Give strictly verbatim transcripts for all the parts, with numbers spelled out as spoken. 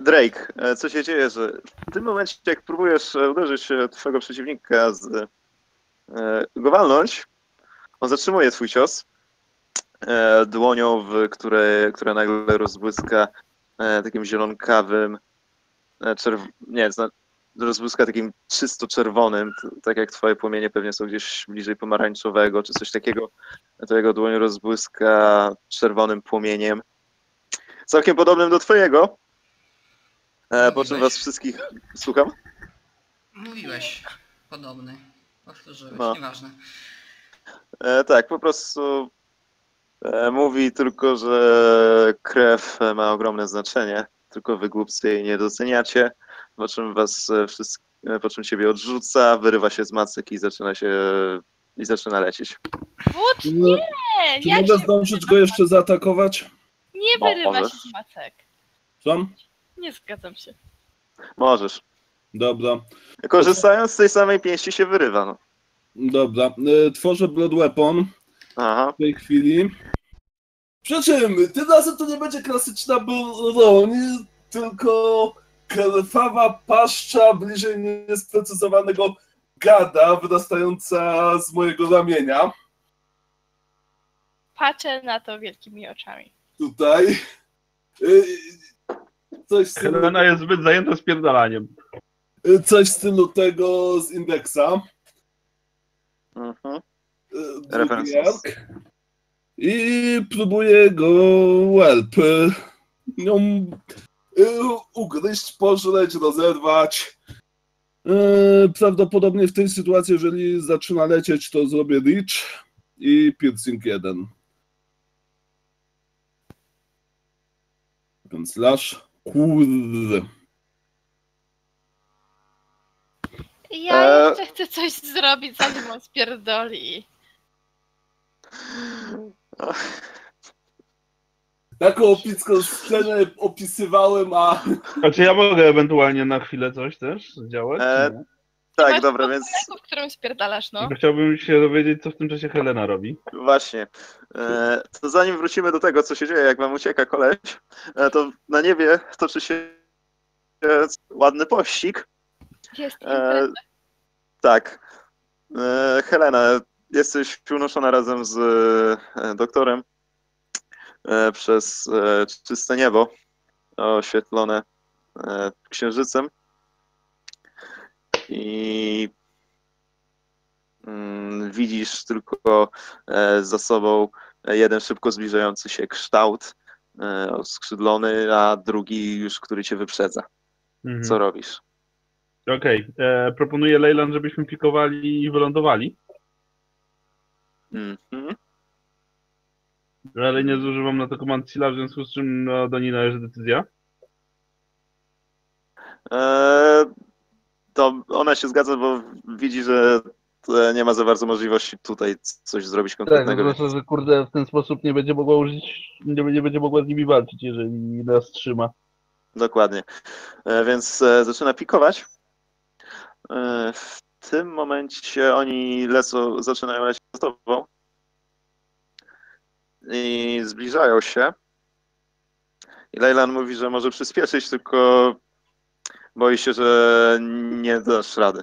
Drake, co się dzieje, że w tym momencie, jak próbujesz uderzyć twojego przeciwnika, z, go walnąć, on zatrzymuje twój cios dłonią, w której, która nagle rozbłyska takim zielonkawym, czerw... nie, rozbłyska takim czysto czerwonym, tak jak twoje płomienie pewnie są gdzieś bliżej pomarańczowego, czy coś takiego, to jego dłoń rozbłyska czerwonym płomieniem, całkiem podobnym do twojego, e, po czym was wszystkich... Słucham? Mówiłeś. Podobny. Powtórzyłeś, No. nieważne. E, tak, po prostu e, mówi tylko, że krew ma ogromne znaczenie, tylko wy głupcy jej nie doceniacie, po czym was wszystkich, po czym ciebie odrzuca, wyrywa się z macek i zaczyna się i zaczyna lecieć. Wód, nie! Czy Jak mogę się zdążyć go jeszcze zaatakować? Nie No, wyrywa możesz. się z macek. Co? Nie zgadzam się. Możesz. Dobra. Korzystając z tej samej pięści się wyrywa, no. Dobra. E, Tworzę Blood Weapon Aha. w tej chwili. Przy czym tym razem to nie będzie klasyczna broń, tylko krwawa paszcza bliżej niesprecyzowanego gada wyrastająca z mojego ramienia. Patrzę na to wielkimi oczami. Tutaj. Y, Coś w stylu, Helena jest zbyt zajęta spierdalaniem. coś w stylu tego z indeksa. Mhm. Y, Drugi References. ark. I próbuję go whelp. Ją y, ugryźć, pożreć, rozerwać. Y, Prawdopodobnie w tej sytuacji, jeżeli zaczyna lecieć, to zrobię reach i piercing jeden. Ten slash. Kurde. Ja Eee. jeszcze chcę coś zrobić, zanim on spierdoli. Taką opicką scenę opisywałem, a... A czy ja mogę ewentualnie na chwilę coś też zdziałać? E, Nie? Tak, Masz dobra, tą więc ręką, w którą spierdalasz, no. Tylko chciałbym się dowiedzieć, co w tym czasie Helena robi. właśnie. E, to zanim wrócimy do tego, co się dzieje, jak wam ucieka koleś, e, to na niebie toczy się e, ładny pościg. Jest E, impreza. tak. E, Helena, jesteś unoszona razem z e, doktorem e, przez e, czyste niebo, oświetlone e, księżycem. I mm, widzisz tylko e, za sobą jeden szybko zbliżający się kształt, e, oskrzydlony, a drugi już, który cię wyprzedza. Mhm. Co robisz? Okej, okay. Proponuję Leyland, żebyśmy pikowali i wylądowali. Mhm. Ale nie zużywam na to command seala, w związku z czym no, do niej należy decyzja. E, to ona się zgadza, bo widzi, że nie ma za bardzo możliwości tutaj coś zrobić Tak, konkretnego. no to, że kurde w ten sposób nie będzie mogła użyć, nie, nie będzie mogła z nimi walczyć, jeżeli nas trzyma. Dokładnie. E, więc e, zaczyna pikować. E, w tym momencie oni lecą, zaczynają lecieć za tobą i zbliżają się. I Leyland mówi, że może przyspieszyć, tylko boi się, że nie dasz rady.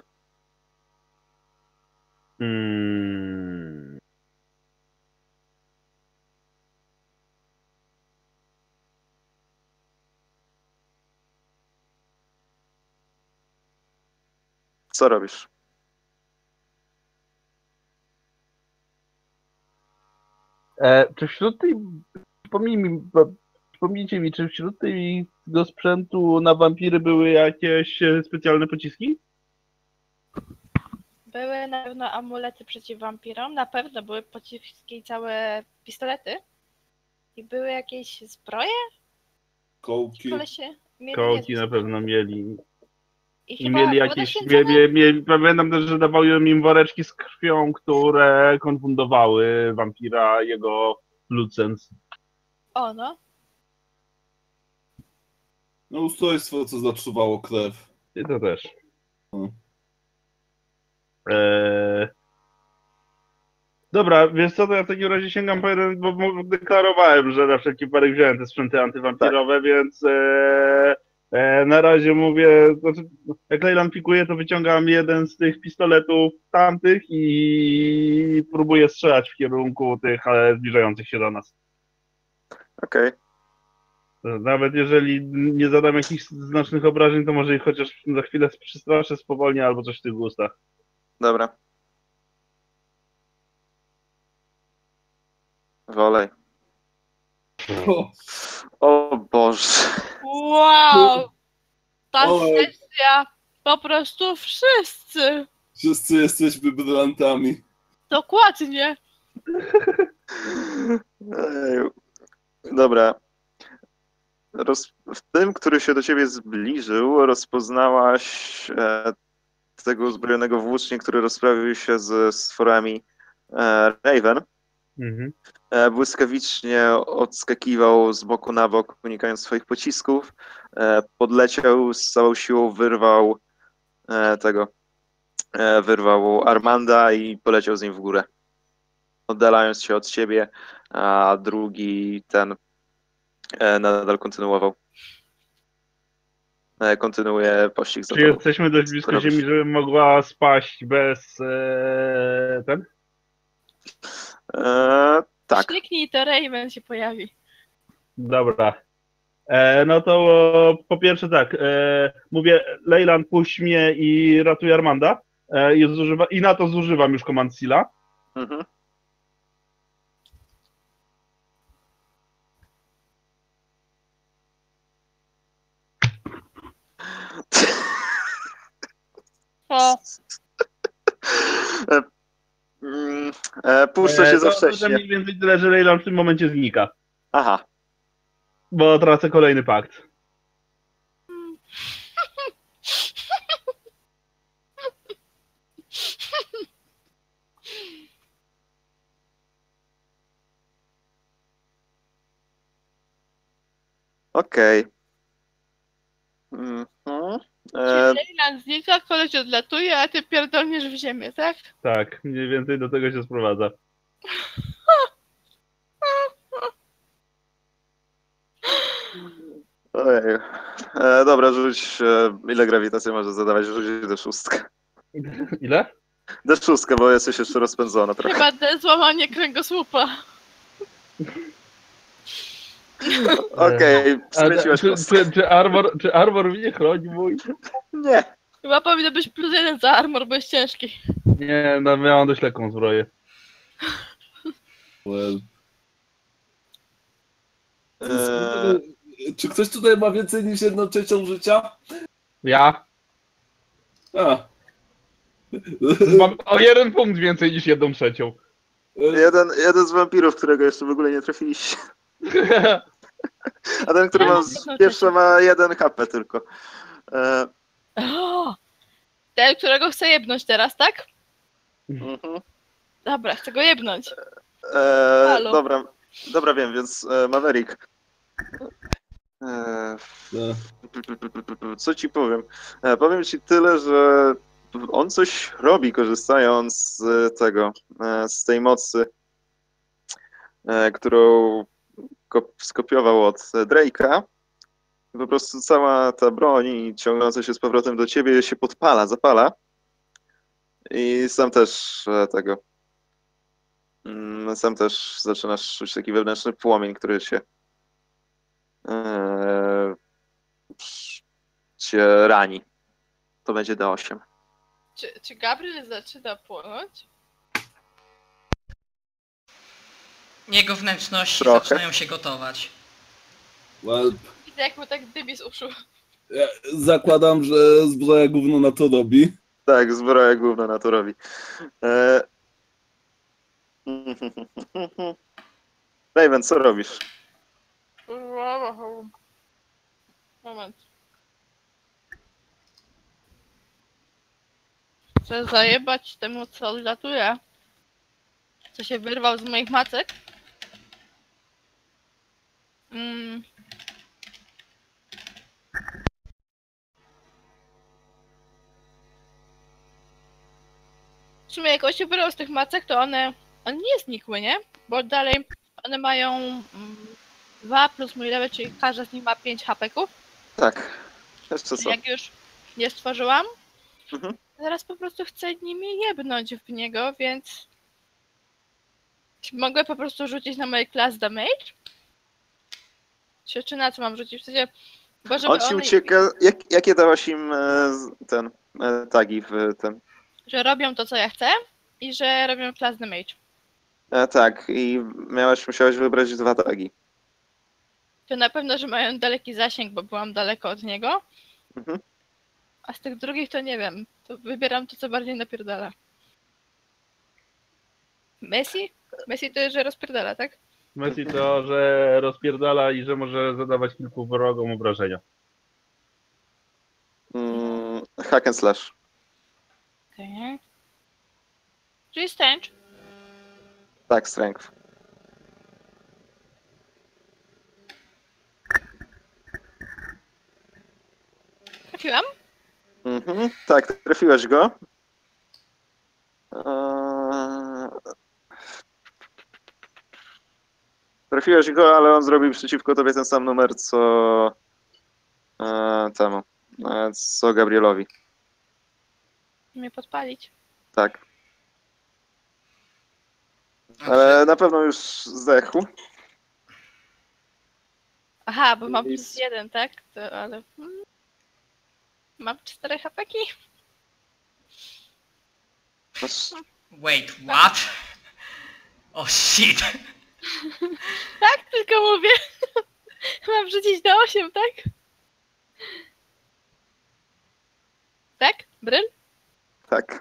Hmm. Co robisz? E, czy wśród tej... Przypomnij mi, przypomnijcie mi, czy wśród tego sprzętu na wampiry były jakieś specjalne pociski? Były na pewno amulety przeciw wampirom, na pewno były pociski i całe pistolety. I były jakieś zbroje? Kołki. Kolesie mieli Kołki nie- na pewno mieli. I I chyba mieli woda jakieś... święcona? Mie, mie, mie, pamiętam też, że dawałem im woreczki z krwią, które konfundowały wampira, jego lucens. O, no. No ustrojstwo, co zatrzymało krew. I to też. Hmm. Eee... Dobra, wiesz co, to ja w takim razie sięgam po jeden, bo deklarowałem, że na wszelki wypadek wziąłem te sprzęty antywampirowe, tak. Więc e, e, na razie mówię, znaczy, jak Leyland pikuje, to wyciągam jeden z tych pistoletów tamtych i próbuję strzelać w kierunku tych ale zbliżających się do nas. Okej. Okay. Nawet jeżeli nie zadam jakichś znacznych obrażeń, to może ich chociaż za chwilę przestraszę, spowolnię albo coś w tych gustach. Dobra. Wolej. O, O Boże. Wow! Ta Oj. sesja po prostu wszyscy. wszyscy jesteśmy brylantami. Dokładnie. Ej, dobra. Roz... W tym, który się do ciebie zbliżył, rozpoznałaś e, tego uzbrojonego włócznie, który rozprawił się z stworami e, Raven. Mhm. E, błyskawicznie odskakiwał z boku na bok, unikając swoich pocisków. E, podleciał z całą siłą, wyrwał e, tego, e, wyrwał Armanda i poleciał z nim w górę, oddalając się od siebie, a drugi ten e, nadal kontynuował. E, kontynuuje pościg za Czy tobą. jesteśmy dość blisko Co robisz? ziemi, żeby mogła spaść bez e, ten? E, tak. Kliknij, to Raven się pojawi. Dobra. E, no to po pierwsze tak, e, mówię, Leyland, puść mnie i ratuj Armanda. E, i, zużywa, I na to zużywam już Command Seala. Mhm. O, E, mm, e, Puszcza się E, za to, to wcześnie. mniej więcej tyle, że Leyland w tym momencie znika, Aha. bo tracę kolejny pakt. Okej. Mhm. E, czyli Leyland znika, koleś odlatuje, a ty pierdolniesz w ziemię, tak? Tak, mniej więcej do tego się sprowadza. Ojej. E, dobra, rzuć. E, ile grawitacji może zadawać? Rzuć do szóstkę. Ile? Do szóstkę, bo jesteś jeszcze rozpędzona trochę. Chyba te złamanie kręgosłupa. Okej, A, skręciłaś czy, kostkę. czy, czy, armor, czy armor mnie chroni mój? Nie. Chyba powinno być plus jeden za armor, bo jest ciężki. Nie, no miałam dość lekką zbroję. Well. E, Czy ktoś tutaj ma więcej niż jedną trzecią życia? Ja A. mam o jeden punkt więcej niż jedną trzecią. jeden, jeden z wampirów, którego jeszcze w ogóle nie trafiliście. A ten, który Ja ma mam z, jedną pierwszy trzecią. ma jeden H P tylko. E, O, ten, którego chcę jebnąć teraz, tak? mhm. Dobra, chcę go jebnąć. e, Halo. dobra, dobra, wiem, więc e, Maverick. E, No. Co ci powiem? E, powiem ci tyle, że on coś robi, korzystając z tego, e, z tej mocy, e, którą ko- skopiował od Drake'a. Po prostu cała ta broń ciągnąca się z powrotem do ciebie się podpala, zapala. I sam też e, tego. mm, Sam też zaczynasz czuć taki wewnętrzny płomień, który się e, cię rani. To będzie D osiem. Czy, czy Gabriel zaczyna płonąć? Jego wnętrzności Trochę. zaczynają się gotować. Well, Widzę, jak mu tak dymi z uszu. ja zakładam, że zbroja gówno na to robi. Tak, zbroja główna na to robi. E... Raven, co robisz? Moment. Chcę zajebać temu, co odlatuje. Co się wyrwał z moich macek. Mm. W sumie jak on się wyrwał z tych macek, to one, one nie znikły, nie? Bo dalej one mają mm, dwa plus mój level, czyli każda z nich ma pięć hapeków. Tak. Jeszcze co? Jak już nie stworzyłam, Mhm. teraz po prostu chcę nimi jebnąć w niego, więc... Czy mogę po prostu rzucić na moje class damage? Czy, czy na co mam rzucić? W sensie... Bo żeby On ci one- ucieka... Jak, jakie dałaś im e, z- ten... E, tagi w ten... Że robią to, co ja chcę i że robią class damage. E, tak, i miałaś, musiałaś wybrać dwa tagi. To na pewno, że mają daleki zasięg, bo byłam daleko od niego. Mhm. A z tych drugich to nie wiem. To wybieram to, co bardziej napierdala. Messi? Messi to jest, że rozpierdala, tak? Messi to, że rozpierdala i że może zadawać kilku wrogom obrażenia. Mm, hack and slash. Okej. Okay. Czyli stęcz. Tak, strength. Trafiłam? Mhm, tak, trafiłeś go. Eee... Trafiłeś go, ale on zrobił przeciwko tobie ten sam numer, co eee, temu, eee, co Gabrielowi. Mnie podpalić. Tak. Ale na pewno już zdechł. Aha, bo mam I- plus jeden, tak? To, ale... Hmm. Mam cztery hapeki? Wait, what? Oh shit. Tak, tylko mówię. Mam rzucić do osiem, tak? Tak? Bryl? Tak.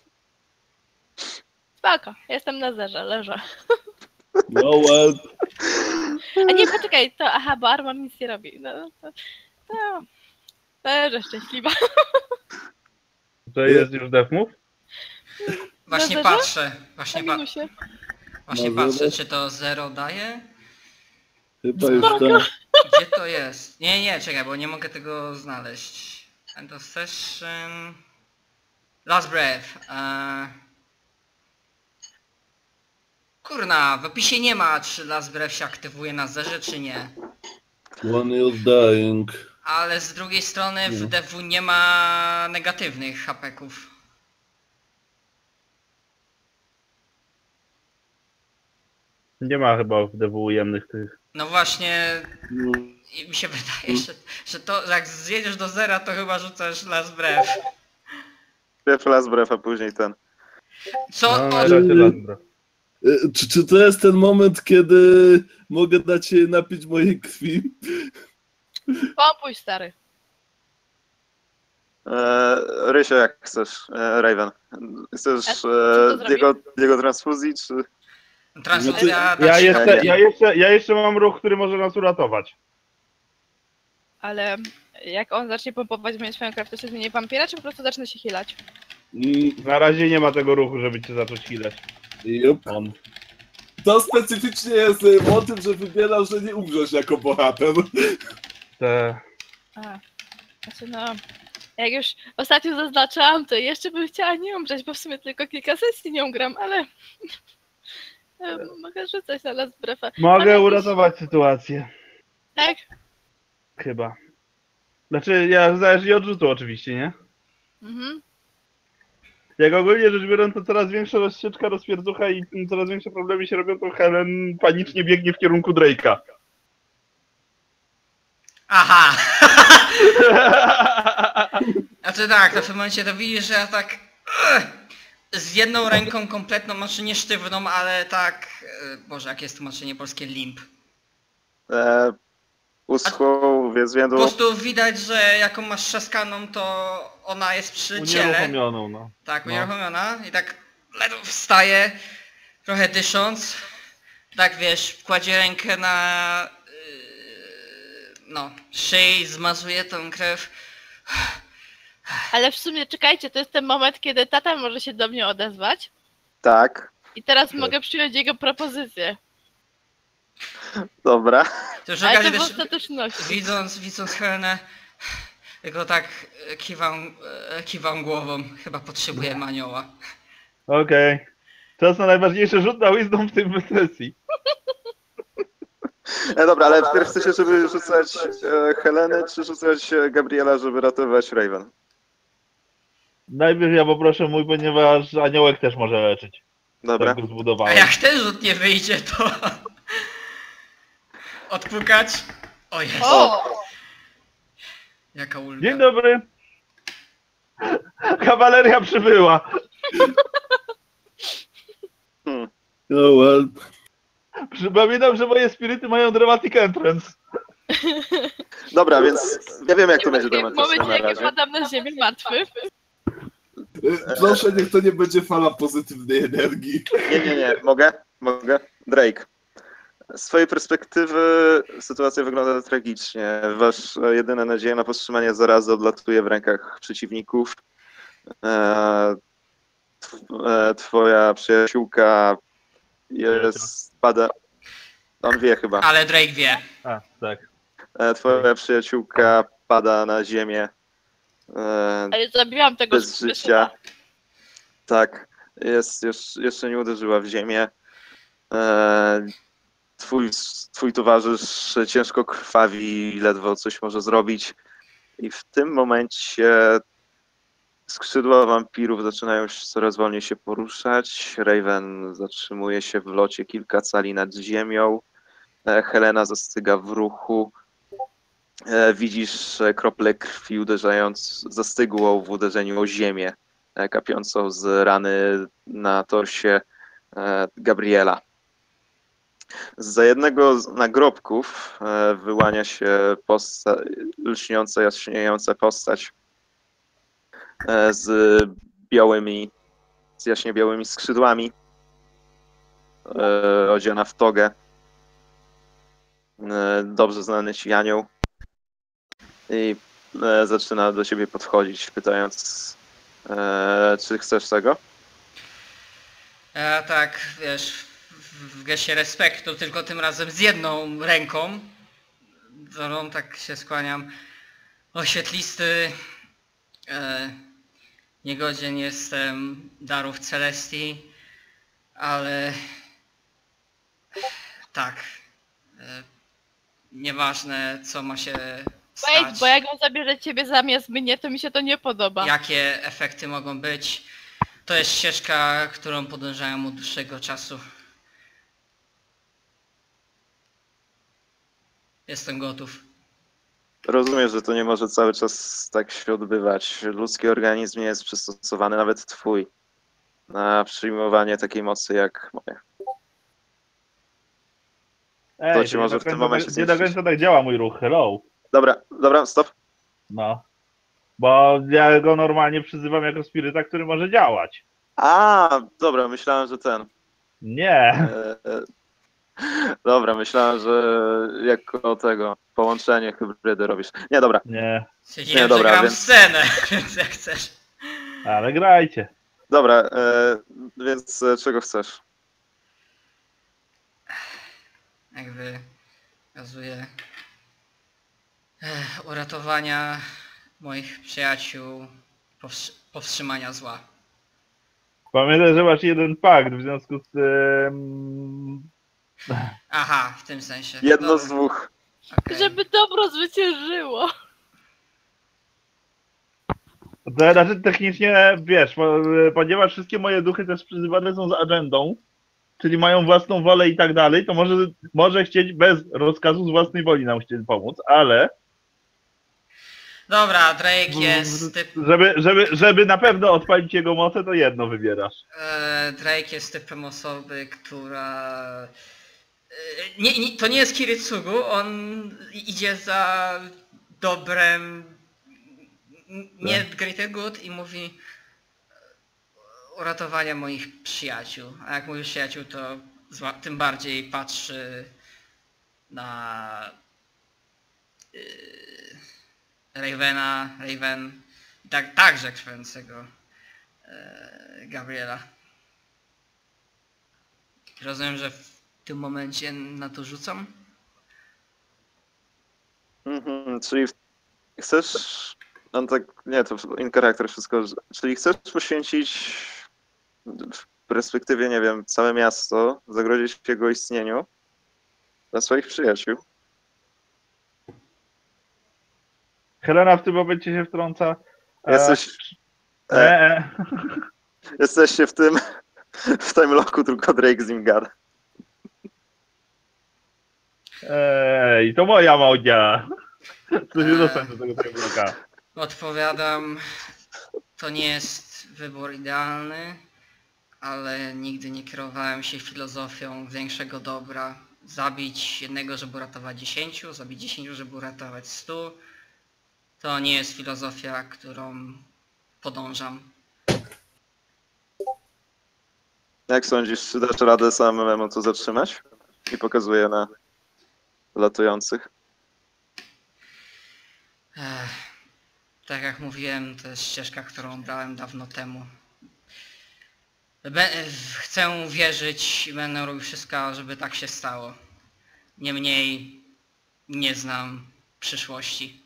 Spoko, jestem na zerze, leżę. No well. A nie, poczekaj, to aha, bo Arma nic nie robi. No, to, to, leżę szczęśliwa. To jest już defmów? Właśnie zerze? patrzę. Na Właśnie, pa minusie. właśnie Na patrzę, zero? czy to zero daje? Chyba już Spoko. tak. Gdzie to jest? Nie, nie, czekaj, bo nie mogę tego znaleźć. End of session... Last breath. Eee... Kurna, w opisie nie ma, czy last breath się aktywuje na zerze, czy nie. One is dying. Ale z drugiej strony w Nie. D W nie ma negatywnych hapeków. Nie ma chyba w D W ujemnych tych. No właśnie, No, i mi się wydaje, że, że to, że jak zjedziesz do zera, to chyba rzucasz last breath. Pierwszy raz brew, a później ten. Co? No, O, na razie last breath. e, Czy, czy to jest ten moment, kiedy mogę dać się napić mojej krwi? Pompuj, stary. Eee, Rysia, jak chcesz, eee, Raven. Chcesz A co eee, to jego, jego transfuzji, czy... transfuzja da Ja ci- jeszcze, ja, jeszcze, ja jeszcze mam ruch, który może nas uratować. Ale jak on zacznie pompować mnie swoją krew, to się zmieni w wampira, czy po prostu zacznie się healać? Mm, Na razie nie ma tego ruchu, żeby cię zacząć healać. Jup. On. To specyficznie jest y, motyw, że wybierasz, że nie umrzesz jako bohater. Te... A, znaczy no... Jak już ostatnio zaznaczałam, to jeszcze bym chciała nie umrzeć, bo w sumie tylko kilka sesji nią gram, ale... Mogę rzucać na last breath'a. Mogę Ale uratować sytuację. Tak? Chyba. Znaczy, ja zależnie od rzutu oczywiście, nie? Mhm. Jak ogólnie rzecz biorąc, to coraz większa rozsieczka, rozpierducha i coraz większe problemy się robią, to Helen panicznie biegnie w kierunku Drake'a. Aha! Znaczy tak, to w tym momencie to widzisz, że ja tak... ugh, z jedną ręką kompletną, znaczy nie sztywną, ale tak... e, Boże, jakie jest tłumaczenie polskie? Limp. Eee, uschło, więc Po więdu... prostu widać, że jaką masz trzaskaną, to ona jest przy ciele. Unieruchomioną, no. Tak, No. unieruchomiona i tak ledwo wstaje, trochę dysząc. Tak wiesz, kładzie rękę na... Yy, no, szyi, zmazuje tą krew. Ale w sumie czekajcie, to jest ten moment, kiedy tata może się do mnie odezwać. Tak, I teraz mogę przyjąć jego propozycję. dobra. To już Ale to okazji w też, ostateczności. widząc, widząc Helenę, tylko tak e, kiwam, e, kiwam głową. Chyba potrzebujemy anioła. Okej. Czas na najważniejszy rzut na wisdom w tej sesji. E, dobra, ale wpierw chcecie, żeby rzucać e, Helenę, czy rzucać e, Gabriela, żeby ratować Raven? Najpierw ja poproszę mój, ponieważ aniołek też może leczyć. Dobra. Tak go A zbudowałem. jak ten rzut nie wyjdzie, to... Odpukać? O jest. O! Jaka ulga. Dzień dobry. Kawaleria przybyła. Hmm. No well. Przypominam, że moje spiryty mają dramatic entrance. Dobra, więc ja wiem, jak to będzie W dramatyczne momencie, na jak ja razie. padam na ziemię martwy, E, Proszę, niech to nie będzie fala pozytywnej energii. Nie, nie, nie. Mogę? Mogę? Drake. Z swojej perspektywy sytuacja wygląda tragicznie. Wasz jedyna nadzieja na powstrzymanie zarazy odlatuje w rękach przeciwników. E, tw- e, Twoja przyjaciółka jest... pada... On wie chyba. Ale Drake wie. A, tak. E, Twoja przyjaciółka pada na ziemię. E, ale zabiłam tego Bez życia. Tak. Jest, jeszcze, jeszcze nie uderzyła w ziemię. E, Twój, twój towarzysz ciężko krwawi, ledwo coś może zrobić. I w tym momencie skrzydła wampirów zaczynają się coraz wolniej się poruszać. Raven zatrzymuje się w locie kilka cali nad ziemią. E, Helena zastyga w ruchu. E, Widzisz e, krople krwi uderzając, zastygłą w uderzeniu o ziemię, e, kapiącą z rany na torsie e, Gabriela. Zza jednego z nagrobków e, wyłania się posta- lśniąca, jaśniejąca postać e, z białymi, z jaśnie białymi skrzydłami, e, odziana w togę. E, dobrze znany ci anioł. I e, zaczyna do ciebie podchodzić, pytając, e, czy chcesz tego? Ja tak, wiesz, w, w geście respektu, tylko tym razem z jedną ręką, którą tak się skłaniam. O świetlisty, e, niegodzien jestem darów Celestii, ale tak, e, nieważne co ma się stać, Wait, bo jak on zabierze ciebie zamiast mnie, to mi się to nie podoba. jakie efekty mogą być, to jest ścieżka, którą podążałem od dłuższego czasu. Jestem gotów. Rozumiem, że to nie może cały czas tak się odbywać. Ludzki organizm nie jest przystosowany, nawet twój, na przyjmowanie takiej mocy jak moje. Ej, ci nie może do w tym końca momencie tak- Nie do zmieścić. końca tak działa mój ruch, hello. Dobra, dobra, stop. No. Bo ja go normalnie przyzywam jako spiryta, który może działać. A, dobra, myślałem, że ten. Nie. E, e, dobra, myślałem, że jako tego połączenie hybrydy robisz. Nie, dobra. Nie. Stwierdziłem, Nie, dobra, że gram więc- scenę, więc jak chcesz. Ale grajcie. Dobra, e, więc e, czego chcesz? Jakby okazuje eh, uratowania moich przyjaciół, powstrzy- powstrzymania zła. Pamiętaj, że masz jeden pakt, w związku z tym... Aha, w tym sensie. Jedno Dobra, z dwóch. okej. Żeby dobro zwyciężyło. To znaczy technicznie, wiesz, po- ponieważ wszystkie moje duchy też przyzywane są z agendą, czyli mają własną wolę i tak dalej, to może, może chcieć bez rozkazu z własnej woli nam chcieć pomóc, ale Dobra, Drake jest typ... żeby, żeby, żeby na pewno odpalić jego moce, to jedno wybierasz. E, Drake jest typem osoby, która... E, nie, nie, to nie jest Kiritsugu, on idzie za dobrem, n- nie greater good i mówi uratowanie moich przyjaciół. A jak mówi przyjaciół, to zła- tym bardziej patrzy na yy, Ravena, Raven i tak, także krwającego yy, Gabriela. Rozumiem, że w tym momencie na to rzucam? Mhm, czyli w- chcesz... No tak, nie, to in character wszystko. Czyli chcesz poświęcić w perspektywie, nie wiem, całe miasto, zagrozić jego istnieniu, dla swoich przyjaciół. Helena w tym momencie się wtrąca. E, Jesteś... e, E, e. jesteście w tym... w tym loku tylko Drake z nim gada. Ej, to moja modia. Co się Eee. dostać do tego tego bloka? Odpowiadam, to nie jest wybór idealny, ale nigdy nie kierowałem się filozofią większego dobra. Zabić jednego, żeby uratować dziesięciu, zabić dziesięciu, żeby uratować stu. To nie jest filozofia, którą podążam. Jak sądzisz, czy dasz radę samemu to zatrzymać? I pokazuje na latujących. Ech, tak jak mówiłem, to jest ścieżka, którą brałem dawno temu. Be chcę wierzyć i będę robił wszystko, żeby tak się stało. Niemniej nie znam przyszłości.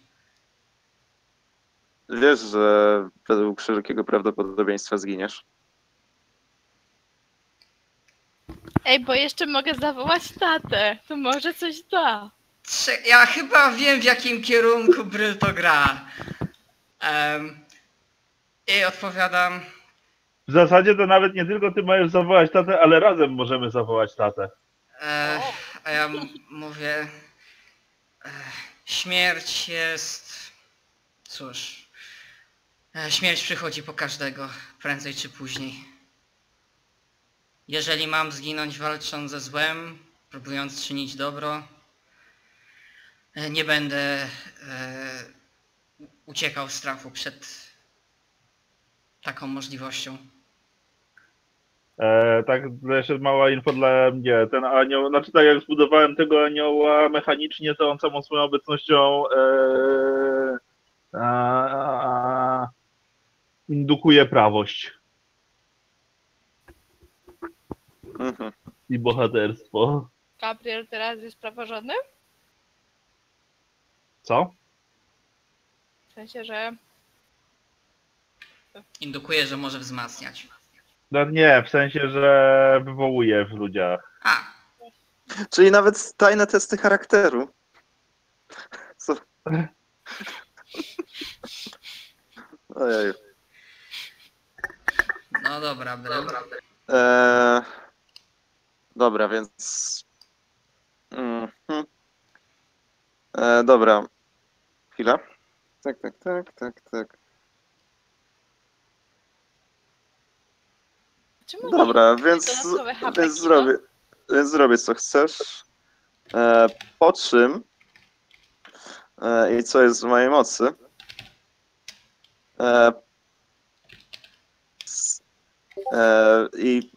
Wiesz, że według szerokiego prawdopodobieństwa zginiesz? Ej, bo jeszcze mogę zawołać tatę. To może coś da. Trze- Ja chyba wiem, w jakim kierunku Bryl to gra. Um, I odpowiadam, W zasadzie to nawet nie tylko ty możesz zawołać tatę, ale razem możemy zawołać tatę. e, a ja m- mówię, e, śmierć jest, cóż, e, śmierć przychodzi po każdego, prędzej czy później. Jeżeli mam zginąć walcząc ze złem, próbując czynić dobro, e, nie będę e, uciekał w strachu przed taką możliwością. E, tak, jeszcze mała info dla mnie. Ten anioł, znaczy tak jak zbudowałem tego anioła mechanicznie, to on samą swoją obecnością e, a, a, indukuje prawość Mhm. i bohaterstwo. Gabriel teraz jest praworządnym? Co? W sensie, że... Indukuje, że może wzmacniać. No nie, w sensie, że wywołuje w ludziach. A, Czyli nawet tajne testy charakteru. Co? Ojej. no dobra, Bryl. Eee, dobra, więc... Mhm. Eee, dobra. Chwila. Tak, tak, tak, tak, tak. Czemu Dobra, nie- więc, dodatkowe hapeki, więc, zrobię, więc zrobię co chcesz. E, po czym e, i co jest w mojej mocy. E, s- e, I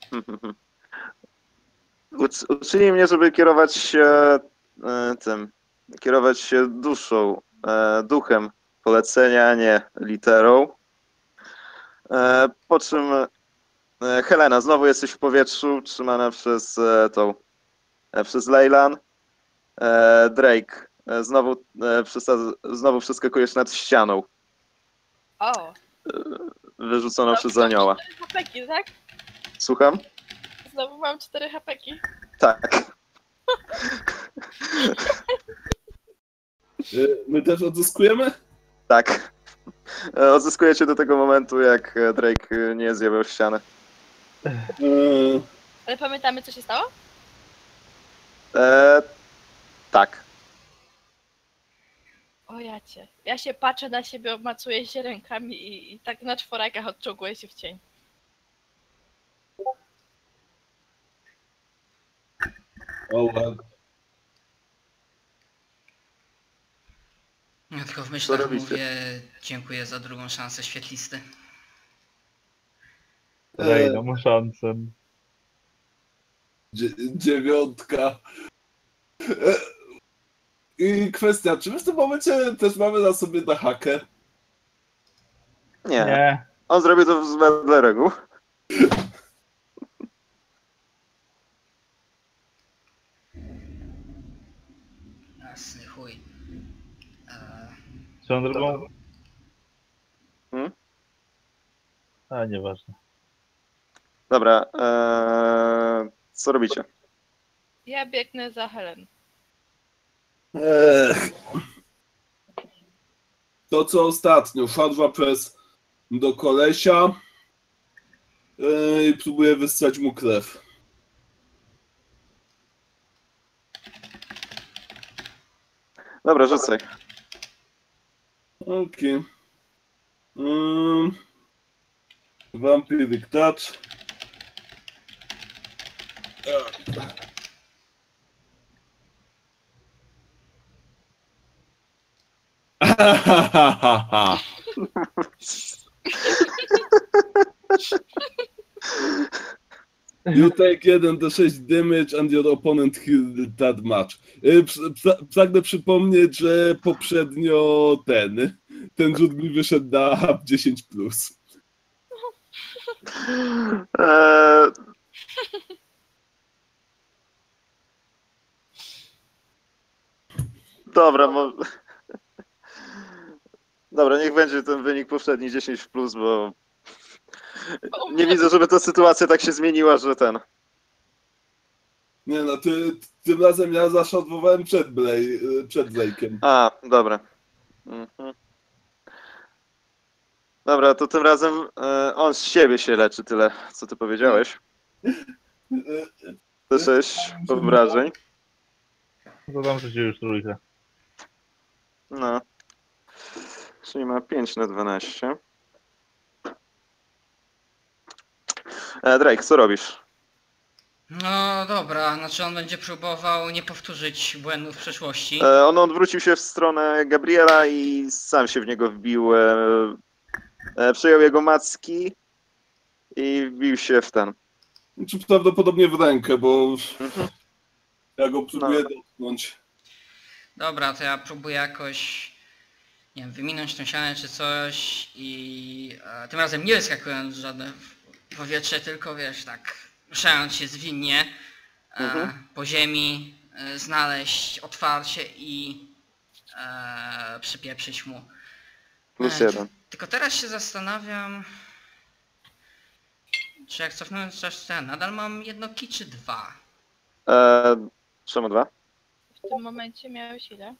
uc, uczyni mnie, żeby kierować się e, tym, kierować się duszą, e, duchem polecenia, a nie literą. E, po czym e, Helena, znowu jesteś w powietrzu, trzymana przez e, tą, e, przez Leylan. E, Drake, e, znowu, e, przysta- znowu przeskakujesz nad ścianą, O, wyrzuconą przez mam anioła. cztery hapeki, tak? Słucham? Znowu mam cztery hapeki. Tak. Y, My też odzyskujemy? Tak. E, Odzyskujecie do tego momentu, jak e, Drake e, nie zjebał ścianę. Y, Ale pamiętamy, co się stało? E, tak. O jacie. Ja się patrzę na siebie, obmacuję się rękami i, i tak na czworakach odczołguję się w cień. O, ładnie. Ja tylko w Co myślach robicie? mówię, dziękuję za drugą szansę, świetlisty. Daj nam szansę. Dzie- dziewiątka. E, I kwestia, czy my w tym momencie też mamy na sobie na hakę? Nie. Nie. On zrobił to wedle reguł. Jasny chuj. Eee, Swoją drogą... Hmm? A, nieważne. Dobra. E, co robicie? Ja biegnę za Helen. Ech. To co ostatnio, szarża przez do kolesia yy, i próbuję wyssać mu krew. Dobra, rzucaj. Okej. Okay. Mm. Vampiric Touch. You take jeden d sześć damage and your opponent healed that much. Pragnę przypomnieć, że poprzednio ten, ten rzut mi wyszedł na dziesięć plus. Eee... Dobra, mo... Dobra, niech będzie ten wynik poprzedni dziesięć w plus, bo nie widzę, żeby ta sytuacja tak się zmieniła, że ten... Nie no, ty, tym razem ja zaszadowałem przed, Blej, przed Blake'em. A, dobra. Mhm. Dobra, to tym razem e, on z siebie się leczy, tyle co ty powiedziałeś. D sześć obrażeń. To tam przecież już trójkę. No. Czyli ma pięć na dwanaście. E, Drake, co robisz? No dobra, znaczy on będzie próbował nie powtórzyć błędów w przeszłości. E, on odwrócił się w stronę Gabriela i sam się w niego wbił. E, e, przyjął jego macki i wbił się w ten. Czy prawdopodobnie w rękę, bo Mhm. ja go próbuję No. dotknąć. Dobra, to ja próbuję jakoś, nie wiem, wyminąć tą ścianę czy coś i e, tym razem nie wyskakując w żadne powietrze, tylko wiesz, tak ruszając się zwinnie e, Mhm. po ziemi, e, znaleźć otwarcie i e, przypieprzyć mu. Plus E, jeden. Tylko teraz się zastanawiam, czy jak cofnąłem czas, to ja nadal mam jedno kij czy dwa? E, czemu dwa? W tym momencie miałeś ile?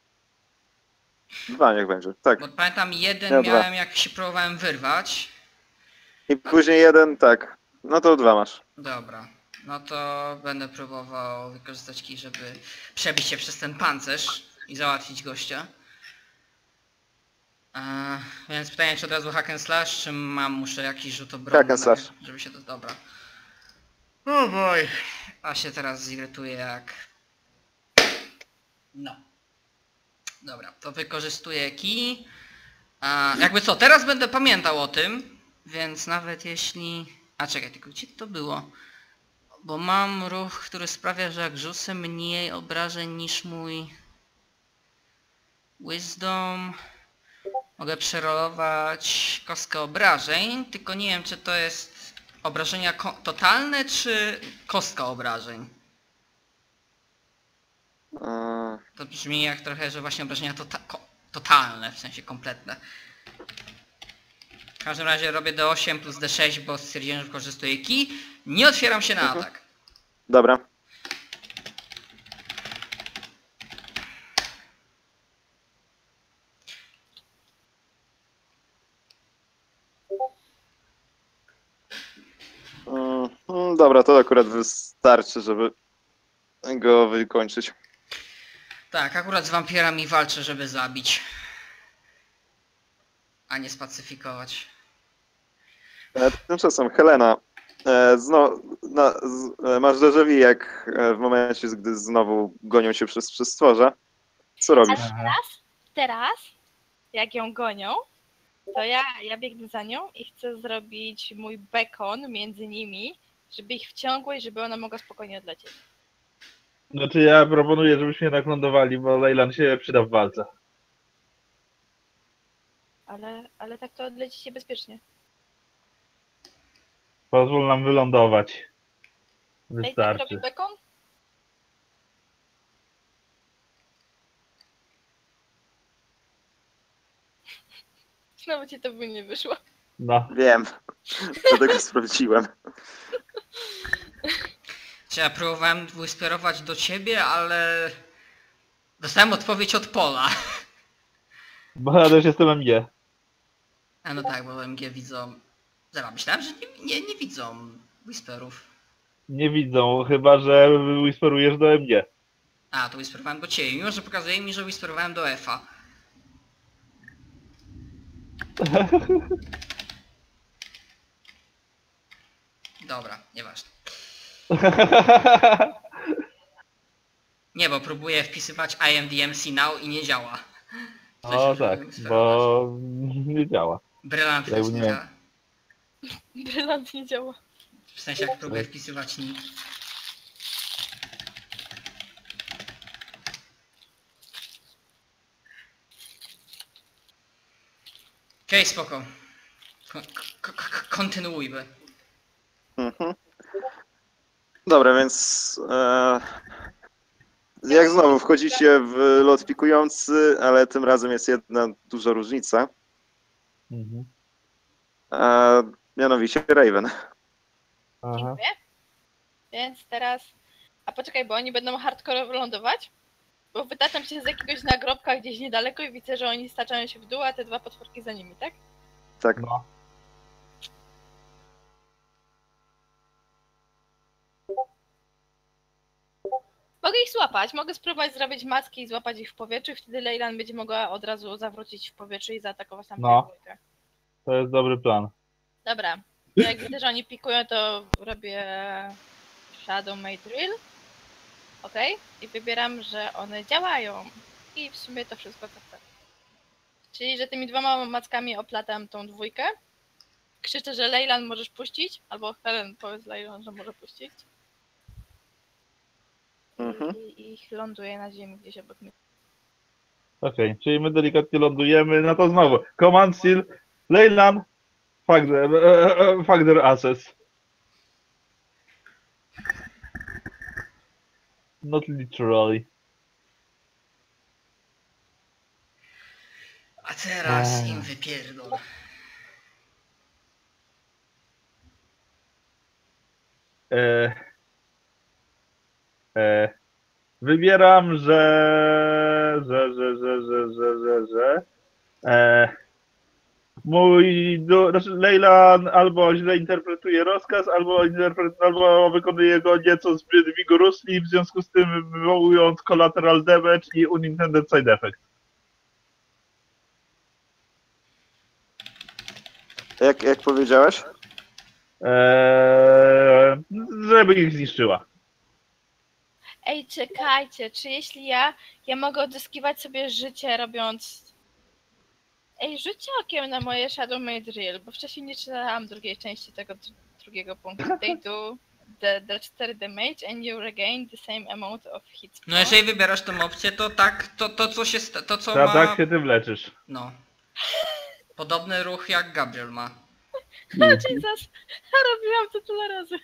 Dwa niech będzie, tak. Bo pamiętam jeden Ja dwa. miałem jak się próbowałem wyrwać. I później jeden, tak. No to dwa masz. Dobra, no to będę próbował wykorzystać kij, żeby przebić się przez ten pancerz i załatwić gościa. Eee, więc pytanie, czy od razu hack and slash, czy mam, muszę jakiś rzut obronny, Hack and slash. żeby się to... Dobra. O boj, a się teraz zirytuję jak... No. Dobra, to wykorzystuję kij. A, jakby co, teraz będę pamiętał o tym, więc nawet jeśli... A czekaj, tylko gdzie to było? Bo mam ruch, który sprawia, że jak rzucę mniej obrażeń niż mój Wisdom, mogę przerolować kostkę obrażeń, tylko nie wiem, czy to jest obrażenia totalne, czy kostka obrażeń. E, To brzmi jak trochę, że właśnie obrażenia tota totalne, w sensie kompletne. W każdym razie robię D osiem plus D sześć, bo stwierdziłem, że wykorzystuję kij. Nie otwieram się na Mhm. atak. dobra. Mm, mm, dobra, to akurat wystarczy, żeby go wykończyć. Tak, akurat z wampirami walczę, żeby zabić. A nie spacyfikować. E, tymczasem Helena, e, zno, na, z, e, masz déjà vu, jak e, w momencie, gdy znowu gonią cię przez, przez stworza. Co robisz? Ale teraz, teraz, jak ją gonią, to ja, ja biegnę za nią i chcę zrobić mój bekon między nimi, żeby ich wciągło i żeby ona mogła spokojnie odlecieć. Znaczy ja proponuję, żebyśmy jednak lądowali, bo Leyland się przyda w walce. Ale, ale tak to odlecicie bezpiecznie. Pozwól nam wylądować. Ej, tak Wystarczy. robi bekon? Znowu ci to by nie wyszło. No. Wiem, dlatego sprawdziłem. Czy ja próbowałem wysperować do ciebie, ale Dostałem odpowiedź od Pola. Bo ja też jestem M G. A no tak, bo M G widzą... Zera, myślałem, że nie, nie, nie widzą Whisperów. Nie widzą, chyba że whisperujesz do M G. A, to whisperowałem do ciebie, mimo że pokazuje mi, że whisperowałem do F-a. Dobra, nieważne. Nie, bo próbuję wpisywać I M D M C now i nie działa. W sensie, O żeby tak, whisperować. bo nie działa. Brylant Jak też nie- nie działa. Brylant nie działa. W sensie, jak próbuję wpisywać nick. Okej, okay, spoko. Ko ko ko kontynuujmy. Mhm. Dobra, więc e, jak znowu wchodzicie w lot pikujący, ale tym razem jest jedna duża różnica. Mhm. E, mianowicie Raven. Aha. Dziękuję. Więc teraz... A poczekaj, bo oni będą hardcore lądować? Bo wytaczam się z jakiegoś nagrobka gdzieś niedaleko i widzę, że oni staczają się w dół, a te dwa potworki za nimi, tak? Tak. No. Mogę ich złapać, mogę spróbować zrobić maski i złapać ich w powietrzu i wtedy Leyland będzie mogła od razu zawrócić w powietrze i zaatakować tam No. dwójkę. To jest dobry plan. Dobra, to jak widzę, że oni pikują, to robię Shadow Made Drill. Okej, i wybieram, że one działają. I w sumie to wszystko co chcę. Czyli, że tymi dwoma mackami oplatam tą dwójkę. Krzyczę, że Leyland możesz puścić, albo Helen powiedz Leyland, że może puścić. Mhm. I, I ich ląduje na ziemi gdzieś obok mnie. Okej, okay, czyli my delikatnie lądujemy, no to znowu. Command Seal, Leyland, fuck their, uh, uh, fuck their asses. Not literally. A teraz Eee. im wypierdol. E, e, wybieram, że, że, że, że, że, że, że, że e, mój, do, znaczy Leyland albo źle interpretuje rozkaz, albo, interpret, albo wykonuje go nieco zbyt vigorously, w związku z tym wywołując collateral damage i unintended side effect. Jak, jak powiedziałeś? Eee, żeby ich zniszczyła. Ej, czekajcie, czy jeśli ja, ja mogę odzyskiwać sobie życie robiąc... Ej, rzućcie okiem na moje Shadow Made Drill, bo wcześniej nie czytałam drugiej części tego dr- drugiego punktu. They do the, the cztery damage and you regain the same amount of hits. No jeżeli wybierasz tą opcję, to tak, to, to co się sta- to co Ta, ma... tak się tym leczysz. No. Podobny ruch jak Gabriel ma. Oh Jesus! Robiłam to tyle razy.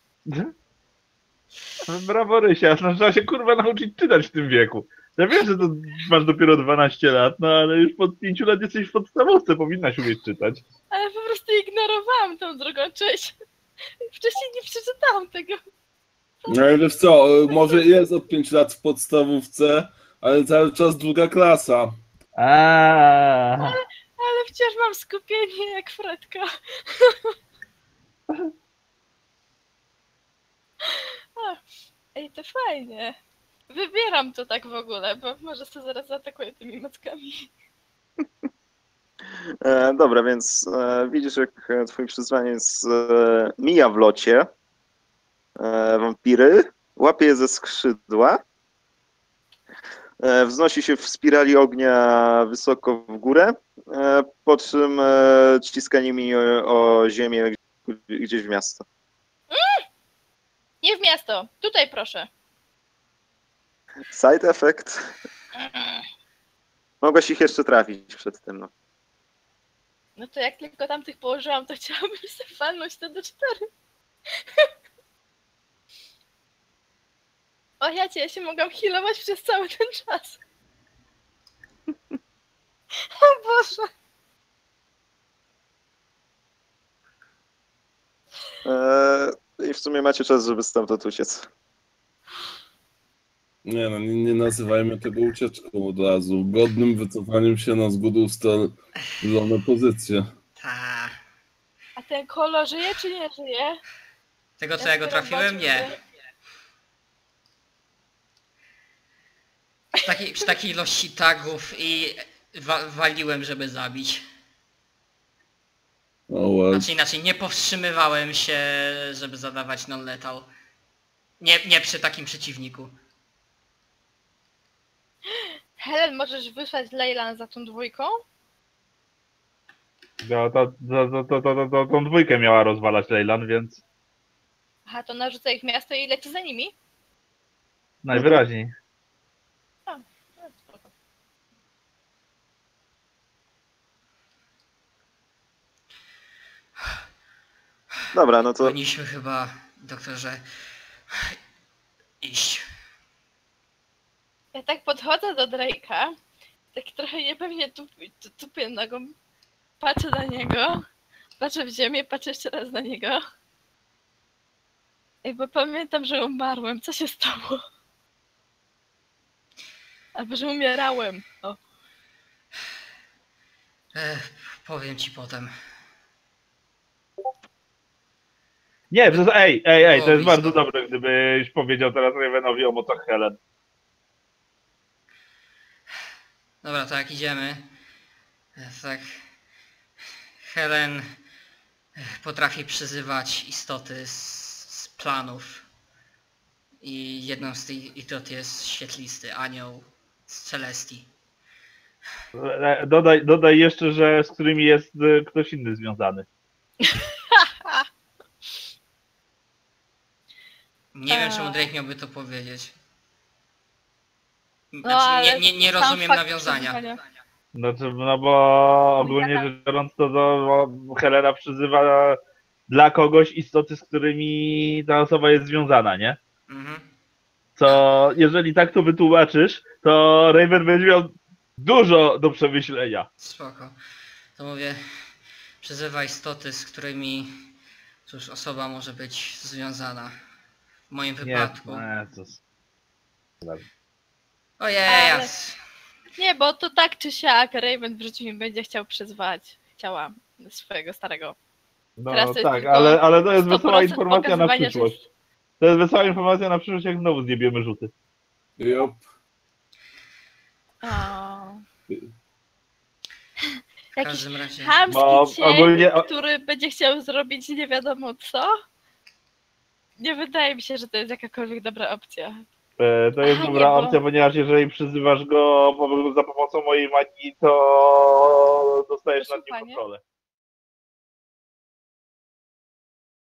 Brawo Rysia, no, trzeba się kurwa nauczyć czytać w tym wieku. Ja wiem, że to masz dopiero dwanaście lat, no ale już pod pięciu lat jesteś w podstawówce, powinnaś umieć czytać. Ale po prostu ignorowałam tą drugą część. Wcześniej nie przeczytałam tego. No ale wiesz co, może jest od pięciu lat w podstawówce, ale cały czas druga klasa. Aaaa. Ale wciąż mam skupienie jak Fredka. A, ej, to fajnie. Wybieram to tak w ogóle, bo może to zaraz zaatakuję tymi mackami. E, dobra, więc e, widzisz, jak twój przyzwaniec e, mija w locie e, wampiry, łapie je ze skrzydła, e, wznosi się w spirali ognia wysoko w górę, e, po czym e, ściska nimi o, o ziemię gdzieś w miasto. Nie w miasto, tutaj proszę. Side effect. Mogłaś ich jeszcze trafić przed tym, no. No to jak tylko tamtych położyłam, to chciałabym sobie walnąć te do cztery. O jacie, ja się mogłam healować przez cały ten czas. O Boże. E, I w sumie macie czas, żeby stamtąd uciec. Nie no, nie, nie nazywajmy tego ucieczką od razu. Godnym wycofaniem się na zgódę ustalone pozycje. Ta. A ten Kolo żyje czy nie żyje? Tego co ja go trafiłem? Nie. Przy takiej, przy takiej ilości tagów i wa waliłem, żeby zabić. Oh well. Znaczy inaczej, nie powstrzymywałem się, żeby zadawać non-lethal. Nie, nie przy takim przeciwniku. Helen, możesz wysłać Leyland za tą dwójką? No, to, to, to, to, to, to, tą dwójkę miała rozwalać Leyland, więc Aha, to narzuca ich miasto i leci za nimi? najwyraźniej. A, no, spoko. Dobra, no to Powinniśmy chyba, doktorze, iść. Ja tak podchodzę do Drake'a, tak trochę niepewnie tup, tupię nogą, patrzę na niego, patrzę w ziemię, patrzę jeszcze raz na niego. Ej, bo pamiętam, że umarłem. Co się stało? Albo że umierałem. O. Ech, powiem ci potem. Nie, to, ej, ej, ej, to Było jest bardzo blisko. dobre, gdybyś powiedział teraz Ravenowi o mocach Helen. Dobra, to jak idziemy. Tak. Helen potrafi przyzywać istoty z, z planów. I jedną z tych istot jest świetlisty anioł z Celestii. E, Dodaj, dodaj jeszcze, że z którymi jest e, ktoś inny związany. Nie wiem, Eee. czemu Drake miałby to powiedzieć. No, Znaczy, ale nie, nie, nie sam rozumiem fakt nawiązania. przeżywania. Znaczy, no bo ogólnie rzecz biorąc to, to Helena przyzywa dla kogoś istoty, z którymi ta osoba jest związana, nie? Mhm. Co, jeżeli tak to wytłumaczysz, to Raven będzie miał dużo do przemyślenia. Spoko. To mówię, przyzywa istoty, z którymi cóż, osoba może być związana. W moim wypadku. Nie, co... Ojej, Ale- jas. Nie, bo to tak czy siak Raven w życiu mi będzie chciał przyzwać. Chciała swojego starego. No Teraz to jest tak, tylko ale, ale to jest sto wesoła procent informacja na pokazywania, że przyszłość. To jest wesoła informacja na przyszłość, jak znowu zjebiemy rzuty. Jop. O. W Jakiś każdym razie. chamski Bo cień, ogólnie- który będzie chciał zrobić nie wiadomo co. Nie wydaje mi się, że to jest jakakolwiek dobra opcja. E, To jest Aha, dobra nie, bo- opcja, ponieważ jeżeli przyzywasz go po- za pomocą mojej magii, to dostajesz nad nim Posłuchanie? kontrolę.